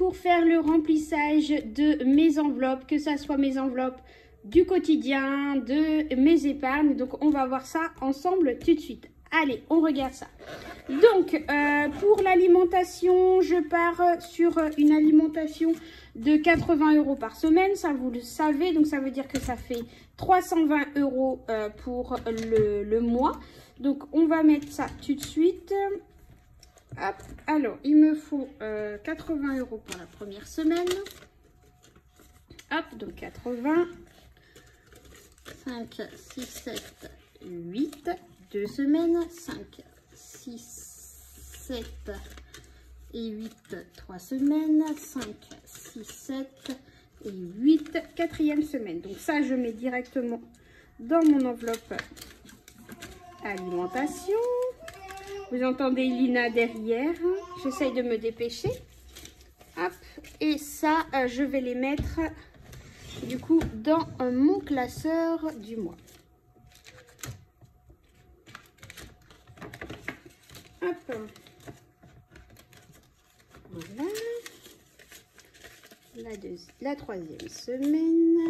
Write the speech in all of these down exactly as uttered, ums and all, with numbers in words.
pour faire le remplissage de mes enveloppes, que ça soit mes enveloppes du quotidien, de mes épargnes. Donc on va voir ça ensemble tout de suite. Allez, on regarde ça. Donc, euh, pour l'alimentation, je pars sur une alimentation de quatre-vingts euros par semaine. Ça, vous le savez. Donc, ça veut dire que ça fait trois cent vingt euros euh, pour le, le mois. Donc, on va mettre ça tout de suite. Hop. Alors, il me faut euh, quatre-vingts euros pour la première semaine. Hop, donc quatre-vingts. cinq, six, sept, huit. Deux semaines, cinq, six, sept et huit, trois semaines, cinq, six, sept et huit, quatrième semaine. Donc ça, je mets directement dans mon enveloppe alimentation. Vous entendez Lina derrière, j'essaye de me dépêcher. Hop, et ça, euh, je vais les mettre du coup dans euh, mon classeur du mois. Hop. Voilà. La, deux, la troisième semaine.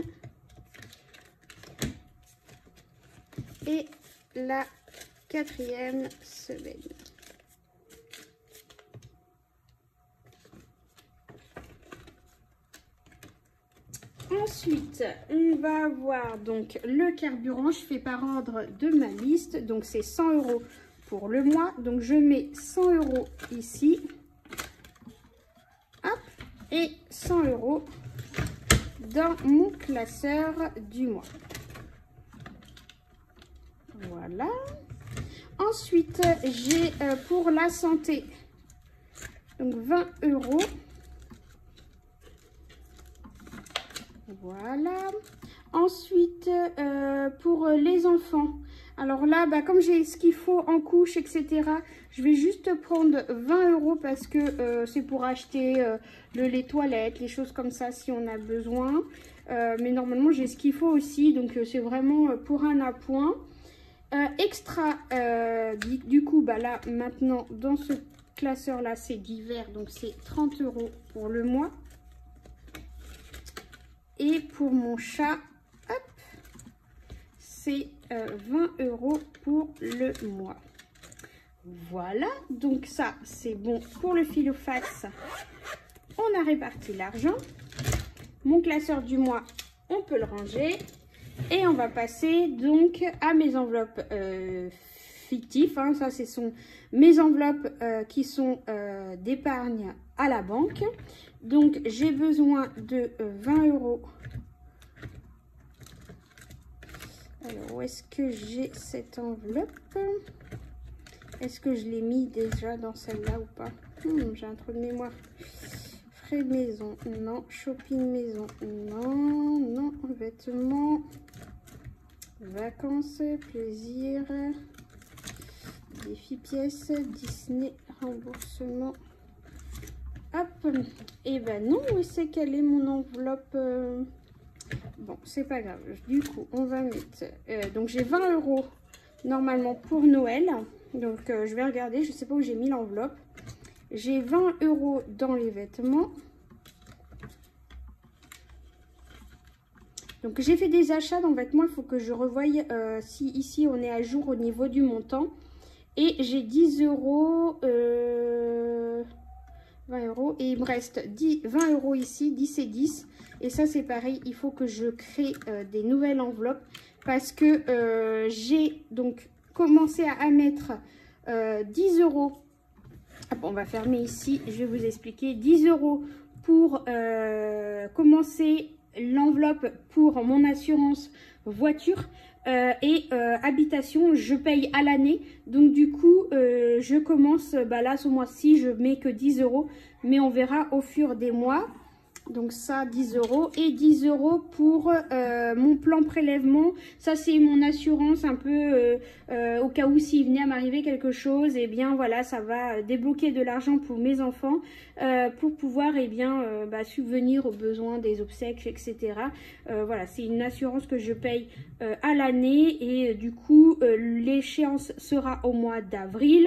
Et la quatrième semaine. Ensuite, on va avoir donc le carburant. Je fais par ordre de ma liste. Donc, c'est cent euros pour le mois. Donc, je mets cent euros ici. Hop. Et cent euros dans mon classeur du mois. Voilà. Ensuite, j'ai euh, pour la santé, donc vingt euros. Voilà. Ensuite, euh, pour les enfants, alors là, bah, comme j'ai ce qu'il faut en couche, et cetera, je vais juste prendre vingt euros parce que euh, c'est pour acheter euh, le lait toilette, les choses comme ça si on a besoin. Euh, mais normalement, j'ai ce qu'il faut aussi, donc euh, c'est vraiment euh, pour un appoint. Euh, extra, euh, du, du coup, bah là, maintenant, dans ce classeur-là, c'est d'hiver, donc c'est trente euros pour le mois. Et pour mon chat, hop, c'est euh, vingt euros pour le mois. Voilà, donc ça, c'est bon pour le Filofax. On a réparti l'argent. Mon classeur du mois, on peut le ranger. Et on va passer donc à mes enveloppes euh, fictives. Hein. Ça, ce sont mes enveloppes euh, qui sont euh, d'épargne à la banque. Donc, j'ai besoin de euh, vingt euros. Alors, où est-ce que j'ai cette enveloppe? Est-ce que je l'ai mis déjà dans celle-là ou pas? hmm, J'ai un trou de mémoire. Frais maison, non. Shopping maison, non. Non, vêtements. Vacances, plaisir. Défi pièces, Disney, remboursement. Hop, et ben non, où c'est qu'elle est mon enveloppe? euh... Bon, c'est pas grave. Du coup, on va mettre. Euh, donc, j'ai vingt euros normalement pour Noël. Donc, euh, je vais regarder. Je sais pas où j'ai mis l'enveloppe. J'ai vingt euros dans les vêtements. Donc, j'ai fait des achats dans vêtements. Il faut que je revoie euh, si ici on est à jour au niveau du montant. Et j'ai dix euros. Euh... vingt euros. Et il me reste dix, vingt euros ici. dix et dix. Et ça, c'est pareil. Il faut que je crée euh, des nouvelles enveloppes. Parce que euh, j'ai donc commencé à, à mettre euh, dix euros. Hop, on va fermer ici. Je vais vous expliquer. dix euros pour euh, commencer l'enveloppe pour mon assurance voiture euh, et euh, habitation. Je paye à l'année. Donc, du coup, euh, je commence, bah là, ce mois-ci, je mets que dix euros. Mais on verra au fur des mois. Donc ça, dix euros. Et dix euros pour euh, mon plan prélèvement. Ça, c'est mon assurance un peu euh, euh, au cas où s'il venait à m'arriver quelque chose. Et eh bien, voilà, ça va débloquer de l'argent pour mes enfants. Euh, pour pouvoir, eh bien, euh, bah, subvenir aux besoins des obsèques, et cetera. Euh, voilà, c'est une assurance que je paye euh, à l'année. Et euh, du coup, euh, l'échéance sera au mois d'avril.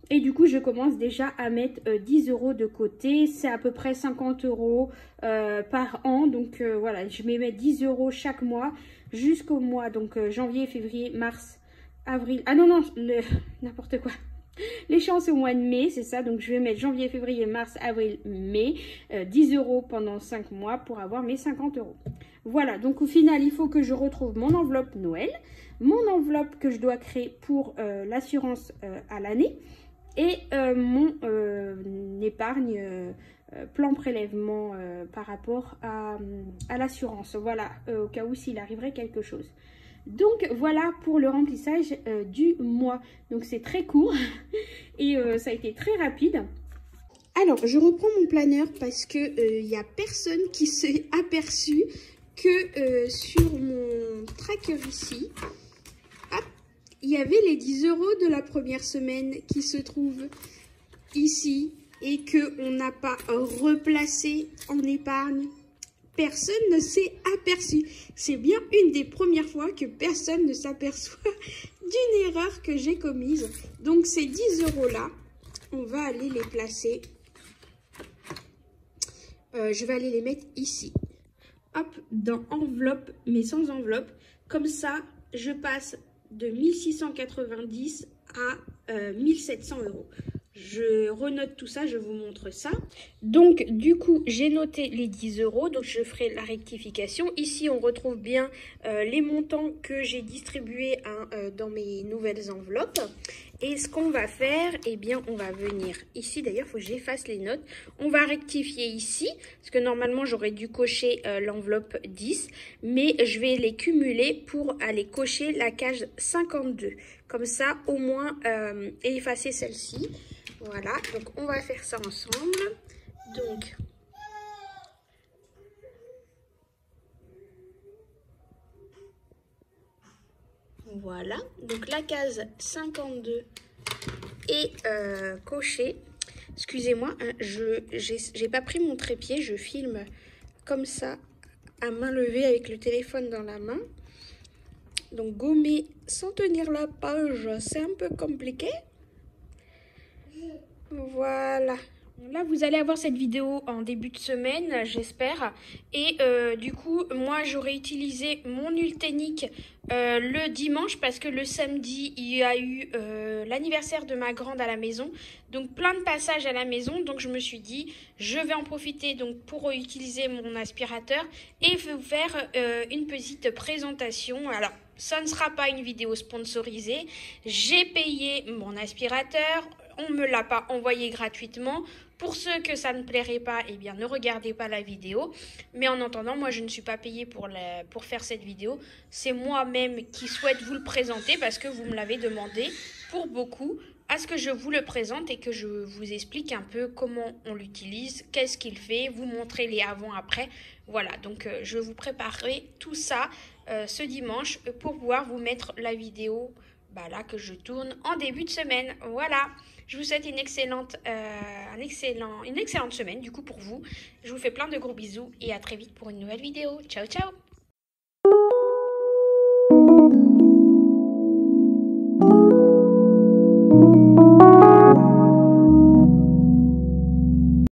Et du coup, je commence déjà à mettre euh, dix euros de côté. C'est à peu près cinquante euros euh, par an. Donc euh, voilà, je vais mettre dix euros chaque mois jusqu'au mois. Donc euh, janvier, février, mars, avril. Ah non, non, n'importe quoi. L'échéance est au mois de mai, c'est ça. Donc je vais mettre janvier, février, mars, avril, mai. Euh, dix euros pendant cinq mois pour avoir mes cinquante euros. Voilà, donc au final, il faut que je retrouve mon enveloppe Noël. Mon enveloppe que je dois créer pour euh, l'assurance euh, à l'année. Et euh, mon euh, épargne, euh, plan prélèvement euh, par rapport à, à l'assurance. Voilà, euh, au cas où s'il arriverait quelque chose. Donc voilà pour le remplissage euh, du mois. Donc c'est très court et euh, ça a été très rapide. Alors je reprends mon planeur parce que il n'y a personne qui s'est aperçu que euh, sur mon tracker ici, hop, il y avait les dix euros de la première semaine qui se trouvent ici et qu'on n'a pas replacé en épargne. Personne ne s'est aperçu. C'est bien une des premières fois que personne ne s'aperçoit d'une erreur que j'ai commise. Donc ces dix euros là, on va aller les placer. Euh, je vais aller les mettre ici. Hop, dans enveloppe, mais sans enveloppe. Comme ça, je passe de mille six cent quatre-vingt-dix à euh, mille sept cents euros. Je renote tout ça, je vous montre ça. Donc, du coup, j'ai noté les dix euros. Donc, je ferai la rectification. Ici, on retrouve bien euh, les montants que j'ai distribués hein, euh, dans mes nouvelles enveloppes. Et ce qu'on va faire, eh bien, on va venir ici. D'ailleurs, il faut que j'efface les notes. On va rectifier ici, parce que normalement, j'aurais dû cocher euh, l'enveloppe dix. Mais je vais les cumuler pour aller cocher la case cinquante-deux. Comme ça, au moins, euh, effacer celle-ci. Voilà, donc on va faire ça ensemble. Donc, voilà, donc la case cinquante-deux est euh, cochée. Excusez-moi, hein, je j'ai pas pris mon trépied, je filme comme ça, à main levée avec le téléphone dans la main. Donc gommer sans tenir la page, c'est un peu compliqué. Voilà. Là, vous allez avoir cette vidéo en début de semaine, j'espère. Et euh, du coup, moi, j'aurais utilisé mon Ultenic euh, le dimanche parce que le samedi, il y a eu euh, l'anniversaire de ma grande à la maison. Donc, plein de passages à la maison. Donc, je me suis dit, je vais en profiter donc pour utiliser mon aspirateur et vous faire euh, une petite présentation. Alors, ça ne sera pas une vidéo sponsorisée. J'ai payé mon aspirateur. On ne me l'a pas envoyé gratuitement. Pour ceux que ça ne plairait pas, eh bien, ne regardez pas la vidéo. Mais en attendant, moi, je ne suis pas payée pour, la, pour faire cette vidéo. C'est moi-même qui souhaite vous le présenter parce que vous me l'avez demandé pour beaucoup à ce que je vous le présente et que je vous explique un peu comment on l'utilise, qu'est-ce qu'il fait, vous montrer les avant-après. Voilà, donc euh, je vous préparerai tout ça euh, ce dimanche pour pouvoir vous mettre la vidéo bah, là que je tourne en début de semaine. Voilà. Je vous souhaite une excellente, euh, un excellent, une excellente semaine du coup pour vous. Je vous fais plein de gros bisous et à très vite pour une nouvelle vidéo. Ciao, ciao!